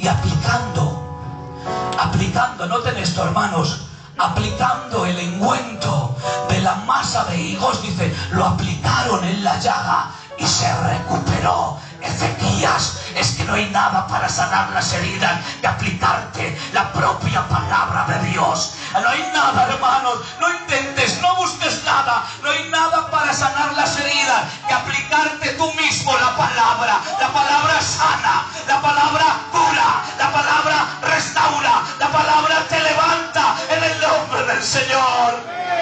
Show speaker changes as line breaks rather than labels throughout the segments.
y aplicando, noten esto, hermanos, aplicando el ungüento de la masa de higos, dice, lo aplicaron en la llaga y se recuperó. Ezequías, es que no hay nada para sanar las heridas que aplicarte la propia palabra de Dios. No hay nada, hermanos, no intentes, no busques nada, no hay nada para sanar las heridas que aplicarte tú mismo la palabra sana, la palabra cura, la palabra restaura, la palabra te levanta en el nombre del Señor.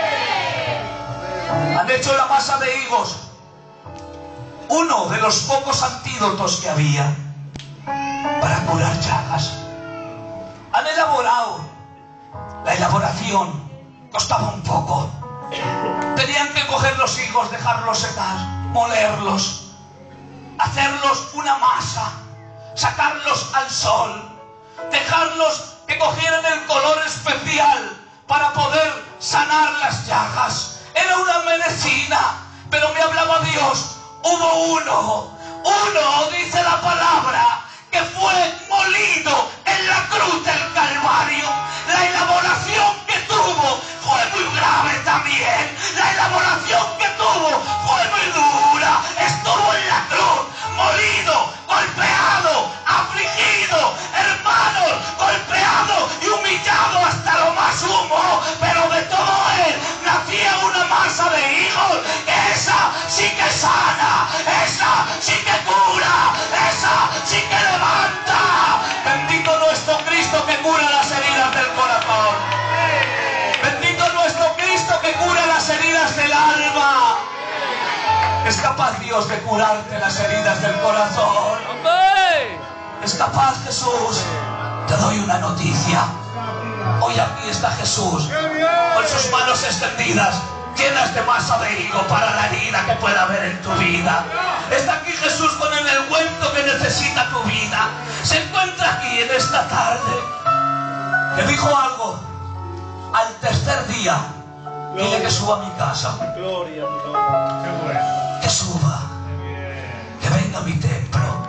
Han hecho la masa de higos uno de los pocos antídotos que había para curar llagas. Han elaborado, la elaboración costaba un poco. Tenían que coger los higos, dejarlos secar, molerlos, hacerlos una masa, sacarlos al sol, dejarlos que cogieran el color especial para poder sanar las llagas. Era una medicina, pero me hablaba Dios. Hubo uno, dice la palabra, que fue molido en la cruz del Calvario. La elaboración que tuvo fue muy grave también. La elaboración que tuvo fue muy dura. Estuvo en la cruz, molido, golpeado, afligido, hermanos, golpeado y humillado hasta lo más sumo. Pero de todo él nacía una masa de higos. Esa sí que sana, esa sí que cura, esa sí que levanta. Bendito nuestro Cristo que cura las heridas del corazón. Bendito nuestro Cristo que cura las heridas del alma. Es capaz Dios de curarte las heridas del corazón. Es capaz, Jesús. Te doy una noticia. Hoy aquí está Jesús con sus manos extendidas, llenas de masa de higo para la herida que pueda haber en tu vida. Está aquí Jesús con el ungüento que necesita tu vida. Se encuentra aquí en esta tarde. Le dijo algo. Al tercer día, dile que suba a mi casa. Que suba. Que venga a mi templo.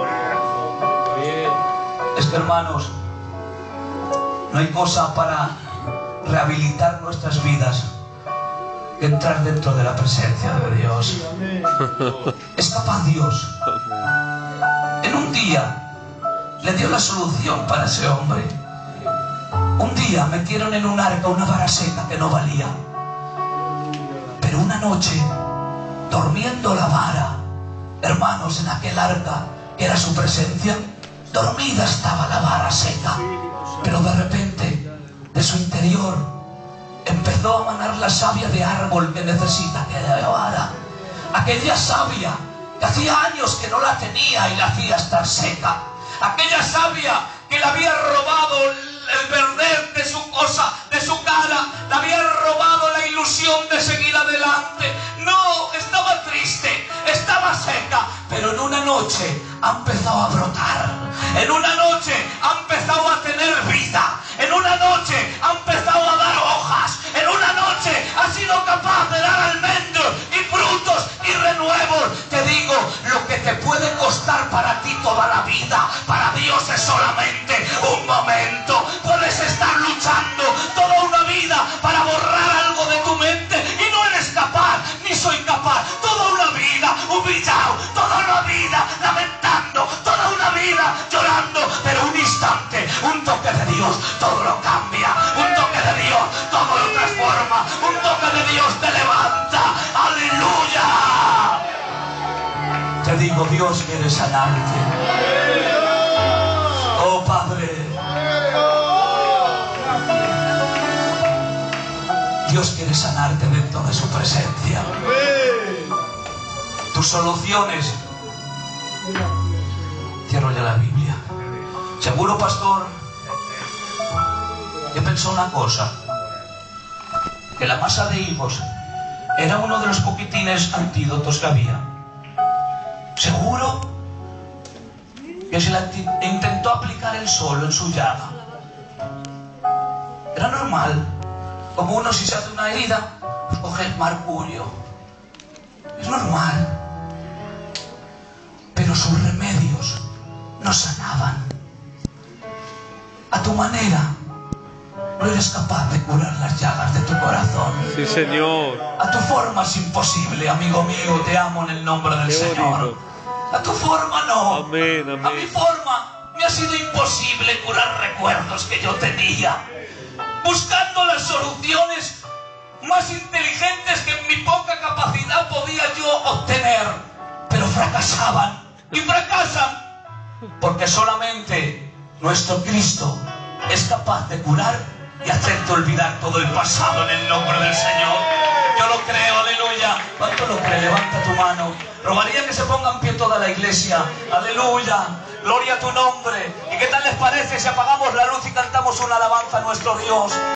Es que, hermanos, no hay cosa para rehabilitar nuestras vidas que entrar dentro de la presencia de Dios. Es capaz Dios. En un día le dio la solución para ese hombre. Un día metieron en un arca una vara seca que no valía. Pero una noche, durmiendo la vara, hermanos, en aquel arca que era su presencia, dormida estaba la vara seca. Pero de repente, de su interior, empezó a manar la savia de árbol que necesita aquella vara. Aquella savia que hacía años que no la tenía y la hacía estar seca. Aquella savia que le había robado el verder de su cosa, de su cara, le había robado la ilusión de seguir adelante. No, estaba triste, estaba seca, pero en una noche ha empezado a brotar. En una noche ha empezado a tener vida. En una noche ha empezado a dar hojas. En una noche ha sido capaz de dar almendros y frutos y renuevos. Te digo, lo que te puede costar para ti toda la vida, para Dios es solamente un momento. Puedes estar luchando toda una vida para borrar algo de tu mente y no eres capaz, ni soy capaz. Toda una vida humillado, toda una vida lamentando, toda una vida llorando, pero un instante, un toque de Dios, todo lo cambia. Un toque de Dios, todo lo transforma. Un toque de Dios te levanta. ¡Aleluya! Te digo, Dios quiere sanarte. Oh Padre, Dios quiere sanarte dentro de su presencia. Tus soluciones. Cierro ya la Biblia. Seguro, pastor, que pensó una cosa, que la masa de higos era uno de los poquitines antídotos que había. Seguro que se la intentó aplicar él solo en su llaga. Era normal, como uno si se hace una herida, pues coge mercurio. Es normal. Pero sus remedios no sanaban. tu manera, no eres capaz de curar las llagas de tu corazón.
Sí, Señor.
A tu forma es imposible, amigo mío, te amo en el nombre del Señor. A tu forma no.
Amén, amén.
A mi forma me ha sido imposible curar recuerdos que yo tenía, buscando las soluciones más inteligentes que en mi poca capacidad podía yo obtener, pero fracasaban y fracasan, porque solamente nuestro Cristo es capaz de curar y hacerte olvidar todo el pasado en el nombre del Señor. Yo lo creo, aleluya. ¿Cuánto lo cree? Levanta tu mano. Rogaría que se ponga en pie toda la iglesia. Aleluya. Gloria a tu nombre. ¿Y qué tal les parece si apagamos la luz y cantamos una alabanza a nuestro Dios?